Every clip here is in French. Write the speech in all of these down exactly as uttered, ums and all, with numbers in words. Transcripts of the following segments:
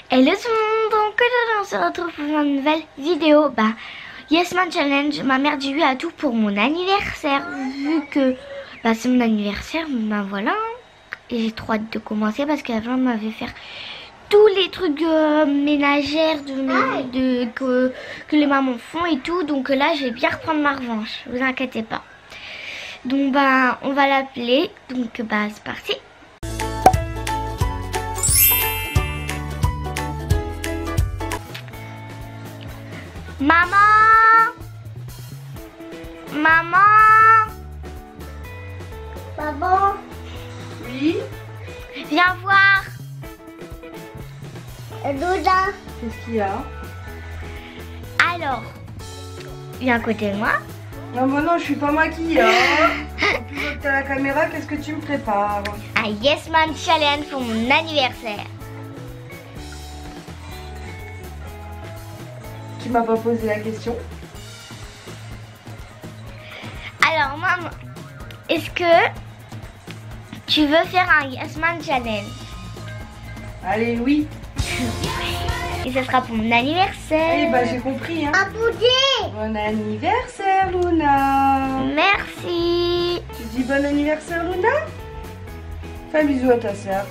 Hello tout le monde, donc aujourd'hui on se retrouve pour une nouvelle vidéo. Bah, Yes Man Challenge, ma mère dit oui à tout pour mon anniversaire. Vu que bah, c'est mon anniversaire, bah voilà. Et j'ai trop hâte de commencer parce qu'avant on m'avait fait tous les trucs euh, ménagères de, de, que, que les mamans font et tout. Donc là je vais bien reprendre ma revanche, vous inquiétez pas. Donc bah on va l'appeler, donc bah c'est parti. Maman, maman, maman. Oui. Viens voir. Lola. Qu'est-ce qu'il y a? Alors, viens à côté de moi. Non, bah non, je suis pas maquillée. Hein. En plus, que t'as la caméra, qu'est-ce que tu me prépares? Un Yes Man Challenge pour mon anniversaire. Tu m'as pas posé la question. Alors, maman, est-ce que tu veux faire un Yes Man Challenge? Allez, oui. Et ce sera pour mon anniversaire. Eh bah, j'ai compris. Hein. Un boudet. Bon anniversaire, Luna. Merci. Tu dis bon anniversaire, Luna? Fais un bisou à ta soeur.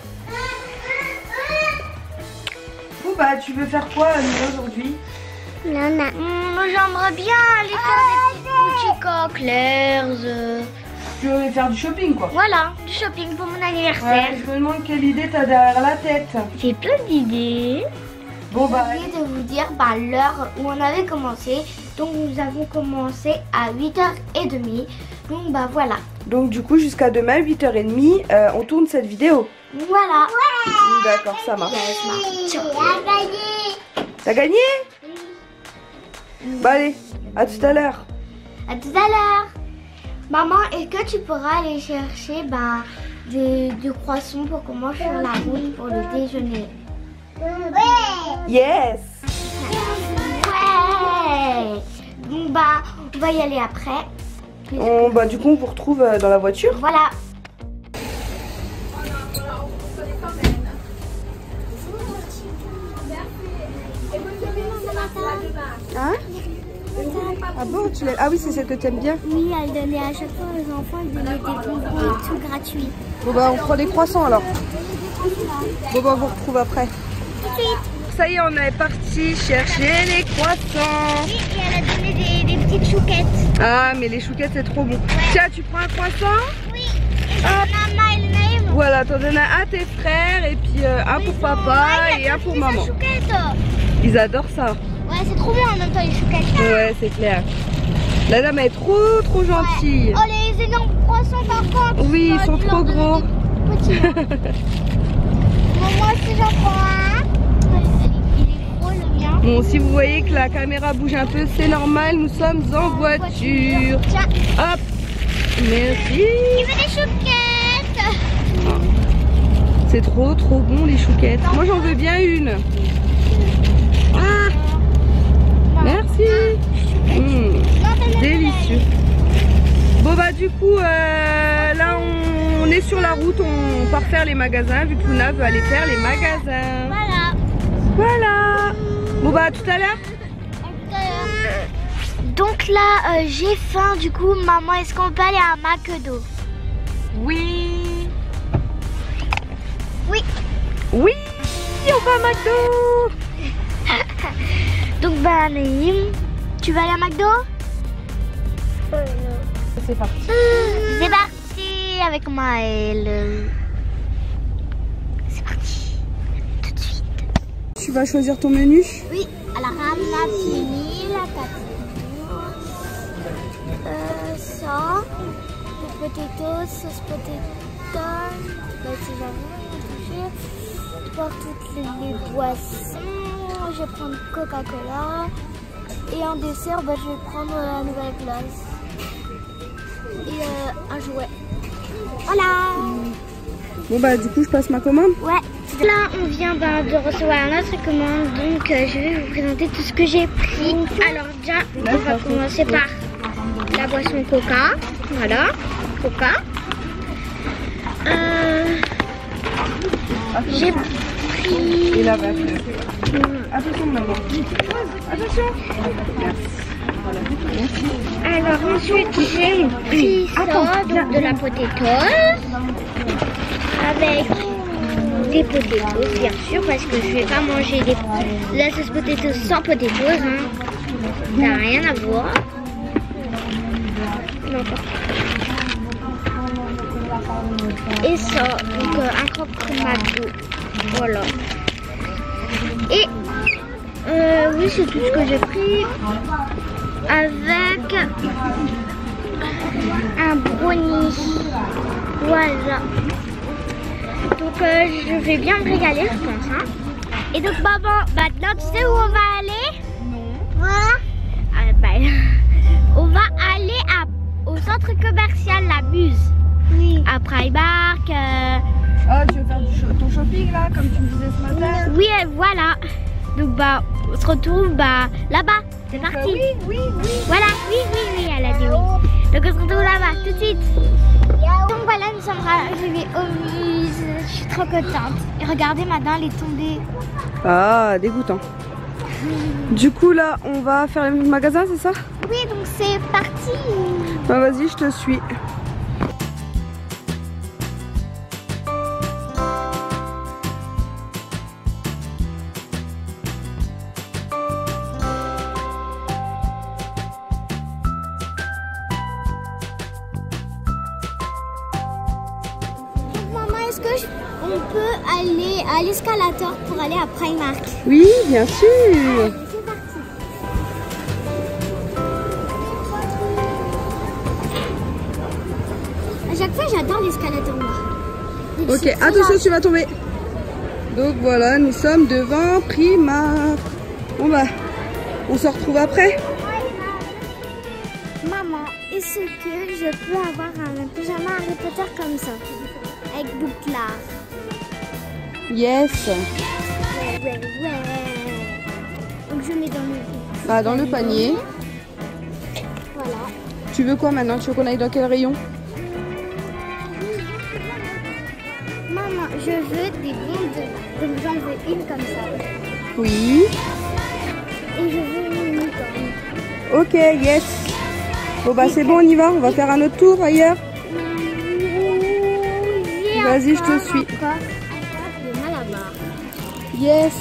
Bon, bah, tu veux faire quoi, Luna, aujourd'hui? Non, non. Mmh, j'aimerais bien aller faire des petits boutiques en clairs. Euh... Tu veux faire du shopping, quoi? Voilà, du shopping pour mon anniversaire. Ouais, je me demande quelle idée t'as derrière la tête. J'ai plein d'idées. Bon, bah. J'ai oublié de vous dire bah, l'heure où on avait commencé. Donc, nous avons commencé à huit heures trente. Donc, bah voilà. Donc, du coup, jusqu'à demain, huit heures trente, euh, on tourne cette vidéo. Voilà. Ouais. D'accord, ça marche. T'as gagné? Bah allez, à tout à l'heure. À tout à l'heure. Maman, est-ce que tu pourras aller chercher bah, des, des croissants pour qu'on mange sur la route pour le déjeuner? Ouais. Yes. Ouais. Bon bah, on va y aller après. On, bah du coup, on vous retrouve dans la voiture. Voilà. Hein? Ah bon, tu l'as... Ah oui, c'est celle que tu aimes bien? Oui, elle donnait à chaque fois aux enfants, elle donnait des bonbons et tout gratuit. Bon bah on prend des croissants alors. Bon bah on vous retrouve après. Tout de suite. Ça y est, on est parti chercher les croissants. Oui, et elle a donné des, des petites chouquettes. Ah mais les chouquettes c'est trop bon. Ouais. Tiens, tu prends un croissant? Oui, et j'en maman et le naïf. Voilà, t'en donnes un à tes frères et puis euh, un oui, pour papa ouais, et un pour maman. Ils adorent ça. Ouais, c'est trop bon en même temps les chouquettes. Ouais, c'est clair. La dame est trop trop gentille. Ouais. Oh, les énormes croissants par contre. Oui, ils sont trop gros. Petits. Bon, moi aussi j'en prends un. Il est gros le mien. Bon, si vous voyez que la caméra bouge un peu, c'est normal, nous sommes en voiture. Tiens. Hop. Merci. Il veut des chouquettes. Oh. C'est trop trop bon les chouquettes. Moi j'en veux bien une. Ah. Merci. Mmh. Délicieux. Bon bah du coup euh, là on, on est sur la route, on part faire les magasins vu que Luna veut aller faire les magasins. Voilà. Voilà. Bon bah à tout à l'heure. Donc là euh, j'ai faim, du coup maman, est-ce qu'on peut aller à McDo? Oui. Oui. Oui, on va à McDo. Donc bah Naïm, tu vas aller à McDo? euh, C'est parti. C'est parti avec Maëlle. C'est parti. Tout de suite. Tu vas choisir ton menu? Oui, alors on a fini la pâte. Euh, ça, les potatoes, sauce potato, bah, si j'avais pour toutes les, les boissons. Je vais prendre Coca-Cola et en dessert bah, je vais prendre la nouvelle glace et euh, un jouet. Voilà. Bon bah du coup je passe ma commande. Ouais. Là on vient bah, de recevoir notre commande, donc euh, je vais vous présenter tout ce que j'ai pris. Alors déjà on va commencer par la boisson Coca. Voilà, Coca. Euh, j'ai pris Et la vache. Attention maman. Attention. Merci. Alors ensuite j'ai pris ça, donc de la potatoes avec des potatoes bien sûr parce que je vais pas manger des la sauce potatoes sans potatoes, hein. Ça n'a rien à voir. Non, pas. Et ça, donc euh, un croque-mato, voilà. Et euh, oui, c'est tout ce que j'ai pris avec un brownie, voilà. Donc euh, je vais bien me régaler, je pense. Hein. Et donc maman, maintenant tu sais où on va aller? Non. Ah, bah, on va aller à, au centre commercial La Muse. Oui. À Primark. Euh... Ah, tu veux faire du ton shopping là, comme tu me disais ce matin? Oui, voilà. Donc bah, on se retrouve bah, là-bas. C'est parti. Euh, oui, oui, oui. Voilà, oui, oui, oui, elle a dit oui. Donc on se retrouve là-bas, tout de suite. Donc voilà, nous sommes arrivés au Muse. Je suis trop contente. Et regardez, maintenant, elle est tombée. Ah, dégoûtant. Du coup là, on va faire le magasin, c'est ça? Oui, donc c'est parti. Bah vas-y, je te suis. Est-ce que je, on peut aller à l'escalator pour aller à Primark? Oui, bien sûr. Allez, c'est parti. À chaque fois, j'adore l'escalator. Ok, attention, tu vas tomber. Donc voilà, nous sommes devant Primark. Bon bah, on se retrouve après. Maman, est-ce que je peux avoir un pyjama Harry Potter comme ça? Avec bouclard. Yes. Ouais, ouais, ouais. Donc je mets dans le... Bah, dans le panier. Voilà. Tu veux quoi maintenant? Tu veux qu'on aille dans quel rayon? Maman, je veux des bondes. Donc j'en veux une comme ça. Oui. Et je veux une unicorne. Ok, yes. Bon bah c'est bon, on y va. On va faire un autre tour ailleurs. Vas-y, je te suis. Encore. Le mal à barre. Yes.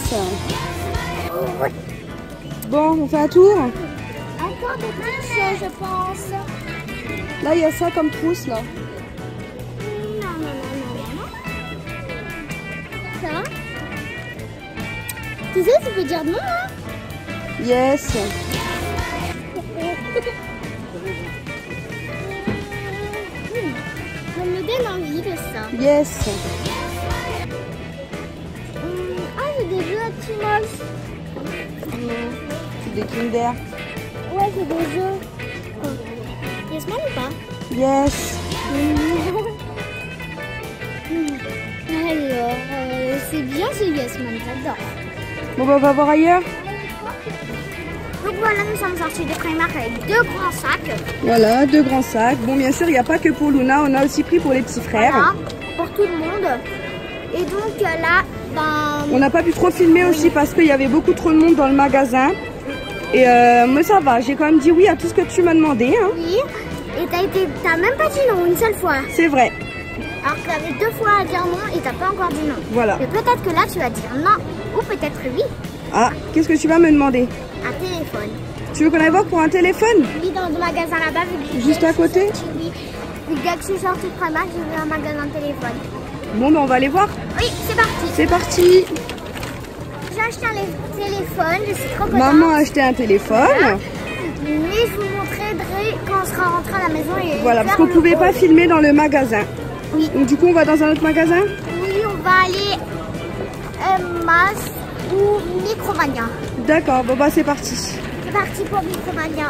Bon, on fait un tour. Encore des petites choses, je pense. Là, il y a ça comme trousse, là. Non, non, non, non, non. Ça. Tu sais, tu peux dire non, hein? Yes. Ça me donne envie de ça. Yes. Hum, ah, j'ai des jeux Optimals. C'est des Kinder. Ouais, c'est des jeux. Quoi? Yasman ou pas? Yes. Alors, euh, c'est bien ce Yasman, j'adore. Bon bah on va voir ailleurs. Donc voilà, nous sommes sortis de Primark avec deux grands sacs. Voilà, deux grands sacs. Bon, bien sûr, il n'y a pas que pour Luna, on a aussi pris pour les petits frères. Voilà, pour tout le monde. Et donc là, ben... On n'a pas pu trop filmer aussi parce qu'il y avait beaucoup trop de monde dans le magasin. Et euh, mais ça va, j'ai quand même dit oui à tout ce que tu m'as demandé. Hein. Oui, et t'as été, t'as même pas dit non une seule fois. C'est vrai. Alors que t'avais deux fois à dire non et t'as pas encore dit non. Voilà. Mais peut-être que là tu vas dire non, ou peut-être oui. Ah, qu'est-ce que tu vas me demander? Un téléphone. Tu veux qu'on aille voir pour un téléphone? Oui, dans le magasin là-bas. Juste à côté? Oui. Vu que je suis sortie de Primark, j'ai vu un magasin de téléphone. Bon, ben on va aller voir. Oui, c'est parti. C'est parti. J'ai acheté un téléphone, je suis trop contente. Maman a acheté un téléphone. Voilà. Mais je vous montrerai quand on sera rentré à la maison. Et voilà, parce qu'on ne pouvait pas filmer dans le magasin. Oui. Donc du coup, on va dans un autre magasin? Oui, on va aller euh, Mas ou Micromania. D'accord, bon bah c'est parti. C'est parti pour Micromania.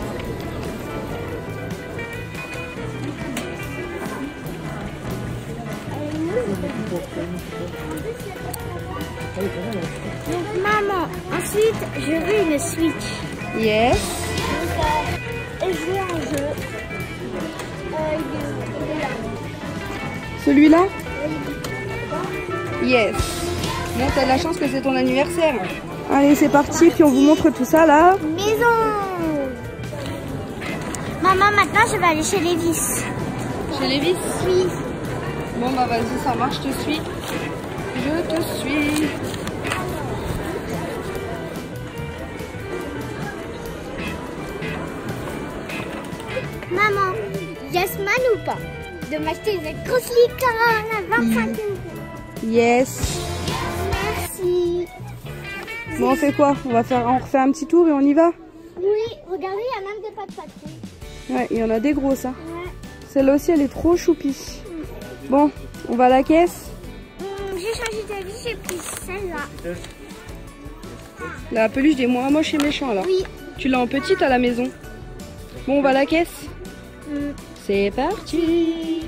Donc maman, ensuite je veux une Switch. Yes. Et je veux un jeu. Euh, il est là. Celui-là? Yes. Bon, t'as de la chance que c'est ton anniversaire. Allez, c'est parti, puis on vous montre tout ça là. Maison. Maman, maintenant je vais aller chez Lévis. Chez Lévis? Oui. Bon bah vas-y, ça marche, je te suis. Je te suis. Maman, Yasman ou pas de m'acheter des grosses licornes à vingt-cinq euros. Yes. Merci. Bon, on fait quoi? On va faire, on refait un petit tour et on y va? Oui, regardez, il y a même des pâtes patrouilles. Ouais, il y en a des gros ça. Ouais. Celle-là aussi, elle est trop choupie. Bon, on va à la caisse. Hum, j'ai changé d'avis, j'ai pris celle-là. La peluche des moins moches et méchants là. Oui. Tu l'as en petite à la maison. Bon, on va à la caisse. Hum. C'est parti.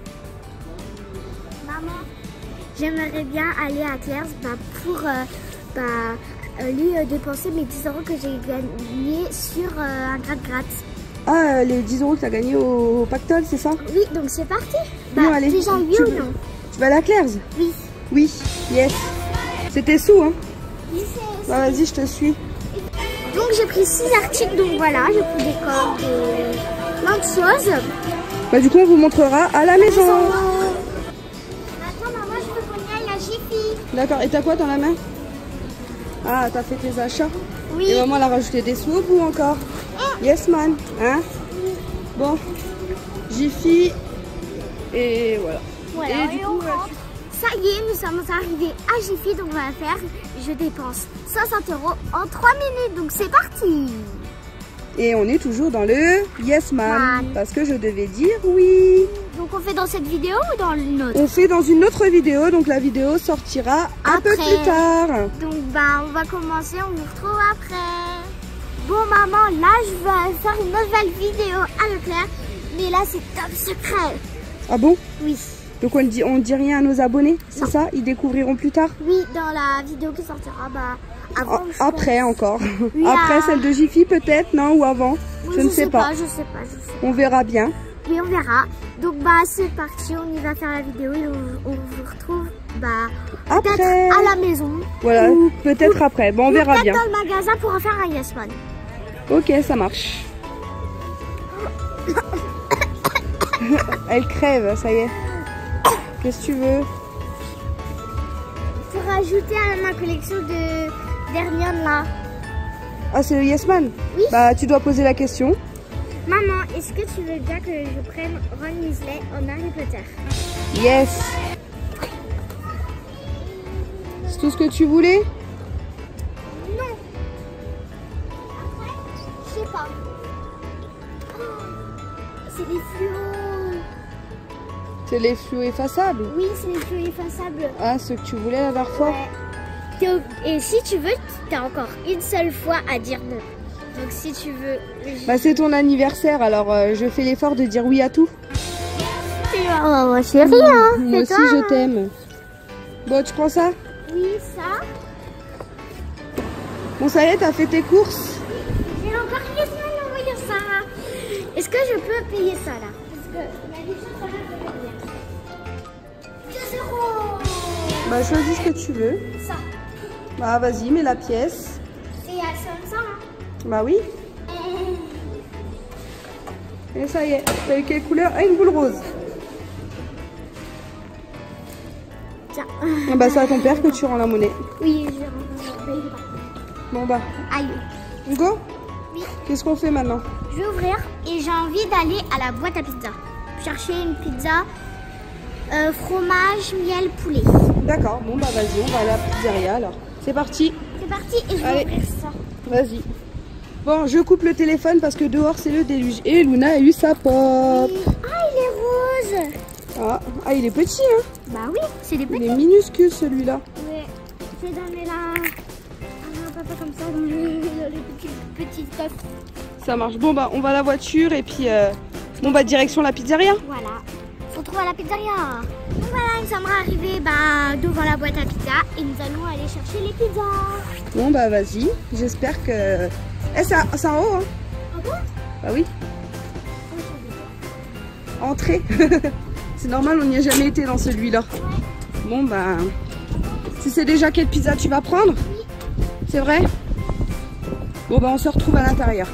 Maman, j'aimerais bien aller à Claire's bah, pour euh, bah, euh, lui euh, dépenser mes dix euros que j'ai gagnés sur euh, un gratte-gratte. Ah, les dix euros que tu as gagné au, au pactole, c'est ça? Oui, donc c'est parti. Bah, Bon, allez. déjà oui Tu ou veux- non? Tu vas à la Claire's? Oui. Oui, yes. C'était sous, hein? Oui, c'est- Bah vas-y, je te suis. Donc j'ai pris six articles, donc voilà, j'ai pris des cordes et plein de choses. Bah du coup, on vous montrera à la maison. Attends, maman, je veux qu'on y aille à Jiffy. D'accord, et t'as quoi dans la main? Ah, t'as fait tes achats? Oui. Et maman, elle a rajouté des sous au bout encore. Yes, man. Hein? Bon, Jiffy. Et voilà. Voilà, et et du on coup, euh, rentre. Ça y est, nous sommes arrivés à Jiffy, donc on va faire, je dépense soixante euros en trois minutes, donc c'est parti. et on est toujours dans le Yes, man. Man. Parce que je devais dire oui. Donc on fait dans cette vidéo ou dans une autre? On fait dans une autre vidéo, donc la vidéo sortira un peu Après. plus tard. Donc bah on va commencer, on vous retrouve après. Bon maman, là je vais faire une nouvelle vidéo à Leclerc, mais là c'est top secret. Ah bon? Oui. Donc on dit, on dit rien à nos abonnés, c'est Non. ça? Ils découvriront plus tard? Oui, dans la vidéo qui sortira bah, avant. Ah, je après pense. encore. Oui, Après ah. celle de Jiffy peut-être, non? Ou avant? Oui, Je ne sais pas. Je sais pas, je sais pas. On verra bien. Oui, on verra. Donc bah c'est parti, on y va faire la vidéo et on, on vous retrouve bah Après. peut-être à la maison. Voilà, Ou- peut-être après. Bon, on ou verra peut-être bien. dans le magasin pour en faire un Yes Man. Ok, ça marche. Elle crève, ça y est. Qu'est-ce que tu veux? Pour ajouter à ma collection de d'Hermione là. Ah, c'est le Yes Man? Oui. Bah, tu dois poser la question. Maman, est-ce que tu veux bien que je prenne Ron Weasley en Harry Potter? Yes. C'est tout ce que tu voulais? Non. Après, je sais pas. Oh, c'est les fluos. C'est les fluos effaçables? Oui, c'est les fluos effaçables. Ah, ce que tu voulais la dernière fois? Ouais. Donc, et si tu veux, t'as encore une seule fois à dire non. Donc si tu veux... je- Bah, c'est ton anniversaire, alors euh, je fais l'effort de dire oui à tout. Oh, moi, chérie, hein, Moi c'est aussi, toi, je hein. t'aime. Bon, tu prends ça? Oui, ça. Bon, ça y est, t'as fait tes courses? J'ai encore une semaine à envoyer ça. Est-ce que je peux payer ça là? Parce que la mission, ça va, je peux payer. deux euros. Bah, choisis ce que tu veux. Ça. Bah, vas-y, mets la pièce. C'est à comme ça, hein. Bah oui. Et ça y est, t'as eu quelle couleur? Ah, une boule rose. Tiens. Ah bah, c'est à ton père que tu rends la monnaie. Oui, je vais rendre. Bon bah, Aïe. on go? Oui. Qu'est-ce qu'on fait maintenant? Je vais ouvrir et j'ai envie d'aller à la boîte à pizza. Chercher une pizza euh, fromage, miel, poulet. D'accord, bon bah vas-y, on va à la pizzeria alors. C'est parti, C'est parti et je vais Allez. ouvrir ça. vas-y. Bon, je coupe le téléphone parce que dehors c'est le déluge. Et Luna a eu sa pop. Oui. Ah, il est rose. Ah, ah, il est petit, hein. Bah oui, c'est des Il petits. est minuscule celui-là. Ouais. Je vais donner la... à papa comme ça dans le, dans le petit, petit coffre. Ça marche. Bon bah, on va à la voiture et puis... euh, bon bah, direction la pizzeria. Voilà. On se retrouve à la pizzeria. Donc voilà, nous sommes arrivés bah, devant la boîte à pizza et nous allons aller chercher les pizzas. Bon bah, vas-y. J'espère que... Eh, c'est en- c'est en haut, hein. Ah bon? Bah oui. Entrée. C'est normal, on n'y a jamais été dans celui-là. Bon bah, Tu sais déjà quelle pizza tu vas prendre? Oui. C'est vrai? Bon bah on se retrouve à l'intérieur.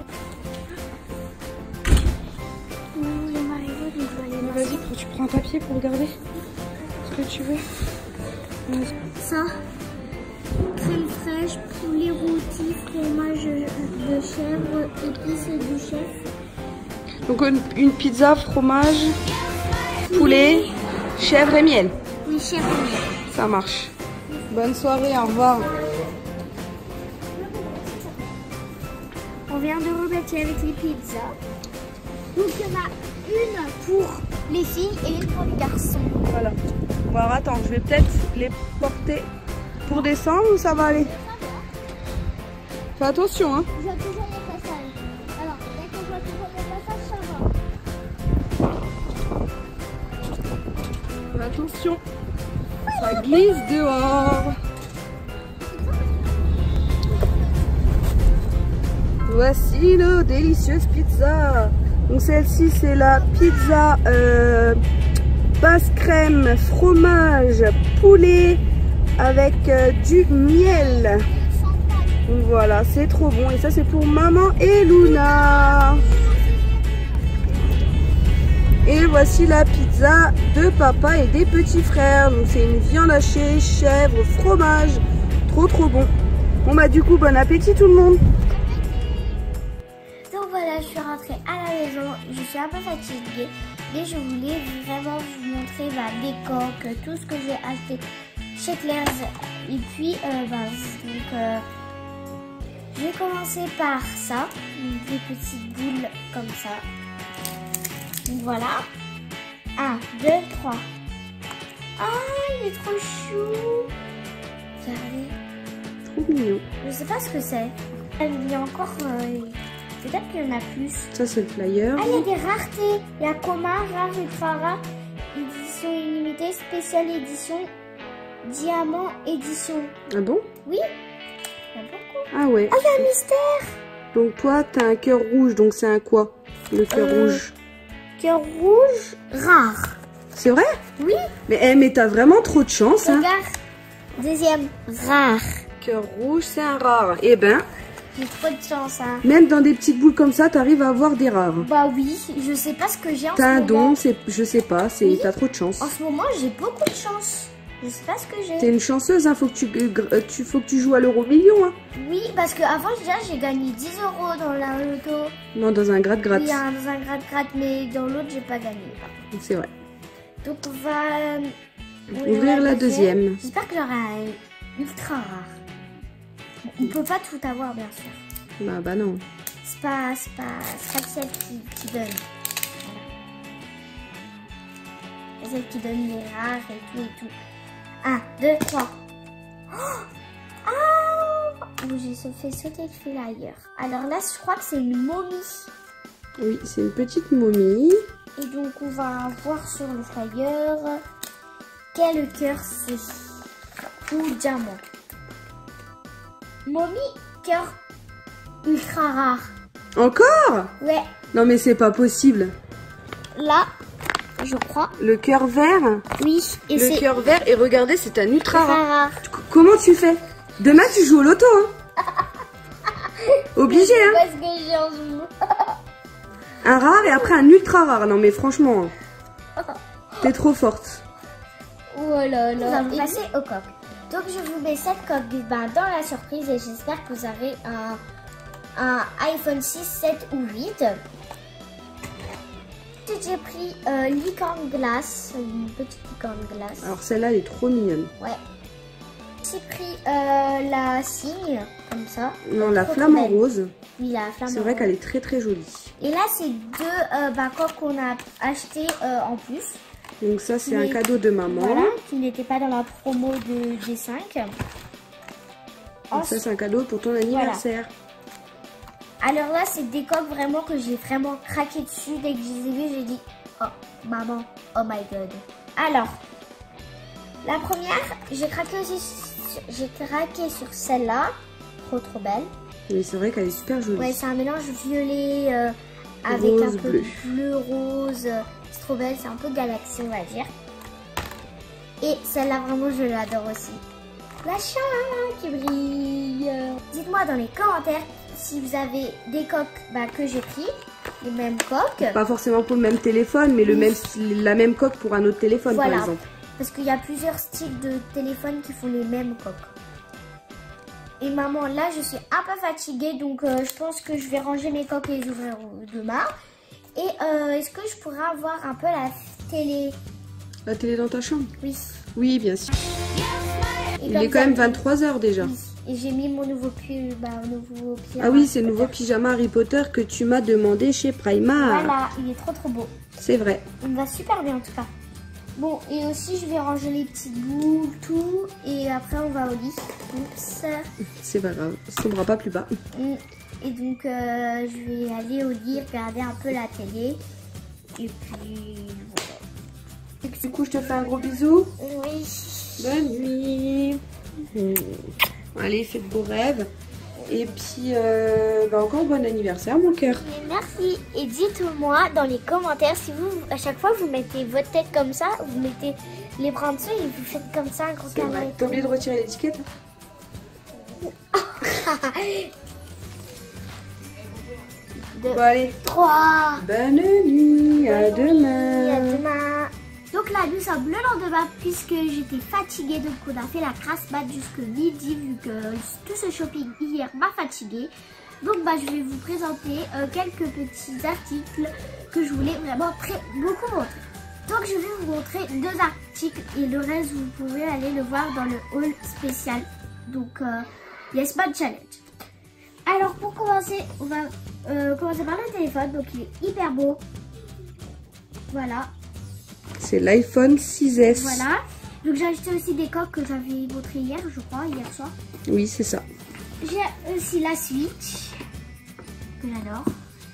Vas-y, tu prends un papier pour regarder ce que tu veux. Ça, crème fraîche, poulet rôti, fromage de chèvre, épices du chef. Donc une, une pizza, fromage, poulet, chèvre et miel. Oui, chèvre et miel. Ça marche. Bonne soirée, au revoir. On vient de remettre avec les pizzas. Donc il y en a une pour les filles et une pour les garçons. Voilà. Bon alors attends, je vais peut-être les porter pour descendre ou ça va aller? Fais attention hein. Je vois toujours les passages. Alors, dès que je vois toujours les passages, ça va. Fais attention. Ça glisse dehors. Voici nos délicieuses pizzas. Donc celle-ci c'est la pizza euh, basse crème, fromage, poulet avec euh, du miel. Donc voilà, c'est trop bon. Et ça c'est pour maman et Luna. Et voici la pizza de papa et des petits frères. Donc c'est une viande hachée, chèvre, fromage. Trop trop bon. Bon bah du coup bon appétit tout le monde. Donc voilà, je suis rentrée à la maison. Je suis un peu fatiguée. Mais je voulais vraiment vous montrer bah, les coques, tout ce que j'ai acheté chez Claire's. Et puis, euh, bah, donc, euh, je vais commencer par ça. Des petites boules comme ça. Donc voilà. un, deux, trois. Ah, il est trop chou. Regardez. Trop mignon. Je sais pas ce que c'est. Il y a encore... Euh, peut-être qu'il y en a plus. Ça c'est le flyer. Ah, il y a des raretés. Il y a Coma, Rare, Ultra Rare, édition illimitée, spéciale édition, diamant édition. Ah bon? Oui. Il y a beaucoup. Ah ouais. Ah, il y a un mystère. Donc toi t'as un cœur rouge, donc c'est un quoi? Le cœur Euh, rouge. Cœur rouge, rare. C'est vrai? Oui. Mais, eh, mais t'as vraiment trop de chance hein. Regarde. Deuxième, rare. Cœur rouge c'est un rare. Eh ben, J'ai trop de chance, hein. même dans des petites boules comme ça, t'arrives à avoir des rares. Bah oui, je sais pas ce que j'ai en ce T'as un moment. don, c'est, je sais pas, c'est, Oui. t'as trop de chance. En ce moment, j'ai beaucoup de chance. Je sais pas ce que j'ai. T'es une chanceuse, hein, faut que tu, euh, tu, faut que tu joues à l'euro million, hein. Oui, parce que avant déjà j'ai gagné dix euros dans la loto. Non, dans un gratte-gratte. Oui, hein, dans un gratte-gratte, mais dans l'autre j'ai pas gagné. C'est vrai. Donc on va euh, Ouvrir la deuxième. J'espère que j'aurai un ultra rare. Bon, on peut pas tout avoir bien sûr. Bah, bah non. C'est pas, c'est pas, c'est pas celle qui, qui donne. Voilà. C'est celle qui donne les rares et tout et tout. un, deux, trois. Oh ah oh, j'ai fait sauter le fil ailleurs. Alors là, je crois que c'est une momie. Oui, c'est une petite momie. Et donc, on va voir sur le flyer quel cœur c'est. Ou diamant. Momie, cœur ultra rare. Encore? Ouais. Non, mais c'est pas possible. Là, je crois. Le cœur vert? Oui. Et le cœur vert, et regardez, c'est un ultra rare. rare. Comment tu fais? Demain, tu joues au loto, hein? Obligé, hein? Parce que j'ai en joue. Un rare et après un ultra rare. Non, mais franchement, t'es trop forte. Oh là là. Nous allons passer au coq. Donc, je vous mets cette coque ben, dans la surprise et j'espère que vous avez un, un iPhone six, sept ou huit. J'ai pris euh, licorne glace, une petite licorne glace. Alors, celle-là, elle est trop mignonne. Ouais. J'ai pris euh, la cygne, comme ça. Non, la Trop flamme trop en belle. rose. Oui, la flamme C'est en vrai rose. qu'elle est très très jolie. Et là, c'est deux euh, bah, coques qu'on a acheté euh, en plus. Donc ça, c'est Mais- un cadeau de maman. Voilà, qui n'était pas dans la promo de G cinq. Donc ça, c'est un cadeau pour ton anniversaire. Alors là, c'est des coques vraiment que j'ai vraiment craqué dessus. Dès que je les ai vues, j'ai dit, oh, maman, oh my god. Alors, la première, j'ai craqué aussi, sur- j'ai craqué sur celle-là. Trop, trop belle. Mais c'est vrai qu'elle est super jolie. Ouais, c'est un mélange violet euh, avec Rose, un peu bleu. bleu, rose. C'est trop belle, c'est un peu galaxie, on va dire. Et celle-là, vraiment, je l'adore aussi. La chaîne qui brille. Dites-moi dans les commentaires si vous avez des coques bah, que j'ai pris, les mêmes coques. Pas forcément pour le même téléphone, mais oui. le même, la même coque pour un autre téléphone voilà. par exemple. Parce qu'il y a plusieurs styles de téléphones qui font les mêmes coques. Et maman, là je suis un peu fatiguée, donc euh, je pense que je vais ranger mes coques et les ouvrir demain. Et euh, est-ce que je pourrais avoir un peu la télé? La télé dans ta chambre? Oui. Oui, bien sûr. Et il est quand même vingt-trois heures déjà. Oui. Et j'ai mis mon nouveau, pi bah, nouveau pyjama. Ah oui, c'est le nouveau pyjama Harry Potter que tu m'as demandé chez Primark. Voilà, il est trop trop beau. C'est vrai. Il me va super bien en tout cas. Bon, et aussi je vais ranger les petites boules, tout. Et après on va au lit. Oups. C'est pas grave, on ne pas plus bas. Et donc euh, je vais aller au lit, regarder un peu la télé. Et puis voilà. Du coup, je te fais un gros bisou. Oui. Bonne nuit. Mmh. Allez, faites beaux rêves. Et puis, euh, bah encore bon anniversaire, mon cœur. Merci. Et dites-moi dans les commentaires si vous, à chaque fois, vous mettez votre tête comme ça, vous mettez les bras en dessous et vous faites comme ça un gros câlin. T'as oublié de retirer l'étiquette? Bon, allez. trois. Bonne nuit. À demain. À demain. Donc là, nous sommes le lendemain puisque j'étais fatiguée. Donc on a fait la crasse mat jusqu'à midi vu que tout ce shopping hier m'a fatiguée. Donc bah, je vais vous présenter euh, quelques petits articles que je voulais vraiment très beaucoup montrer. Donc je vais vous montrer deux articles et le reste vous pouvez aller le voir dans le haul spécial. Donc euh, Yesman Challenge. Alors pour commencer, on va euh, commencer par le téléphone. Donc il est hyper beau. Voilà. C'est l'iPhone six S. Voilà. Donc j'ai acheté aussi des coques que j'avais montré hier, je crois, hier soir. Oui, c'est ça. J'ai aussi la Switch, que j'adore.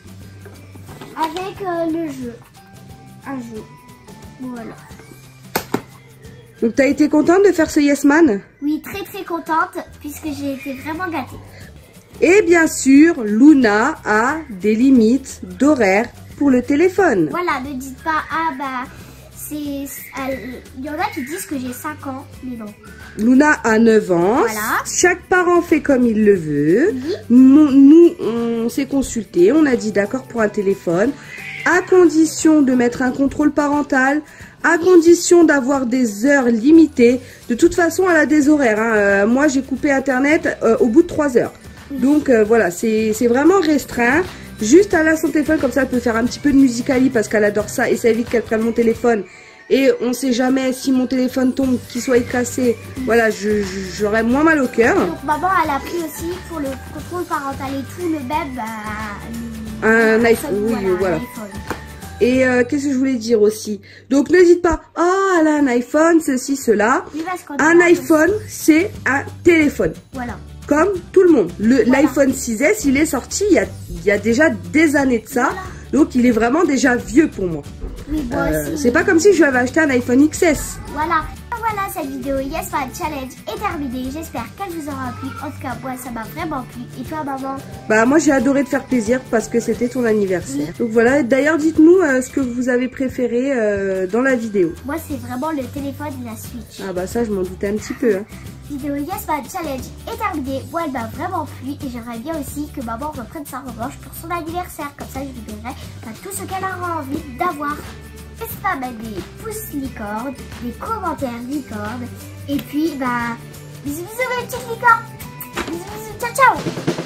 Avec euh, le jeu. Un jeu. Voilà. Donc t'as été contente de faire ce Yes Man? Oui, très très contente, puisque j'ai été vraiment gâtée. Et bien sûr, Luna a des limites d'horaire pour le téléphone. Voilà, ne dites pas, ah bah... Il y en a qui disent que j'ai cinq ans, mais non. Luna a neuf ans. Voilà. Chaque parent fait comme il le veut. Oui. Nous, nous, on s'est consulté. On a dit d'accord pour un téléphone. À condition de mettre un contrôle parental. À oui. condition d'avoir des heures limitées. De toute façon, elle a des horaires. Hein. Euh, moi, j'ai coupé Internet euh, au bout de trois heures. Oui. Donc, euh, voilà, c'est vraiment restreint. Juste à la son téléphone, comme ça elle peut faire un petit peu de musicali parce qu'elle adore ça et ça évite qu'elle prenne mon téléphone. Et on sait jamais si mon téléphone tombe, qu'il soit cassé. Voilà, j'aurais moins mal au cœur. Donc maman, elle a pris aussi pour le contrôle parental et tout, le bébé, bah, un iPhone. Oui, voilà. voilà. Et euh, qu'est-ce que je voulais dire aussi? Donc n'hésite pas, ah, oh, elle a un iPhone, ceci, cela. Oui, un iPhone, c'est un téléphone. Voilà. Comme tout le monde. L'iPhone voilà. six S, il est sorti il y, a, il y a déjà des années de ça. Voilà. Donc, il est vraiment déjà vieux pour moi. Oui, moi euh, aussi. C'est pas comme si je lui avais acheté un iPhone X S. Voilà. Voilà, cette vidéo Yes Man Challenge est terminée. J'espère qu'elle vous aura plu. En tout cas, moi, ça m'a vraiment plu. Et toi, maman? Bah, moi, j'ai adoré te faire plaisir parce que c'était ton anniversaire. Oui. Donc voilà. D'ailleurs, dites-nous euh, ce que vous avez préféré euh, dans la vidéo. Moi, c'est vraiment le téléphone et la Switch. Ah bah ça, je m'en doutais un petit peu. Hein. Vidéo Yes Man Challenge est terminée. Moi, elle m'a vraiment plu et j'aimerais bien aussi que maman reprenne sa revanche pour son anniversaire. Comme ça, je lui donnerai bah, tout ce qu'elle aura envie d'avoir. N'hésitez pas à mettre des pouces licornes, des commentaires licornes. Et puis, bah, bisous bisous mes petites licornes. Bisous bisous, ciao ciao.